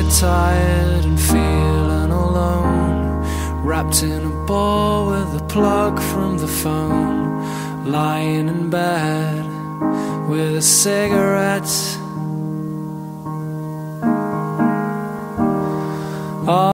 get tired and feeling alone, wrapped in a ball with a plug from the phone, lying in bed with a cigarette.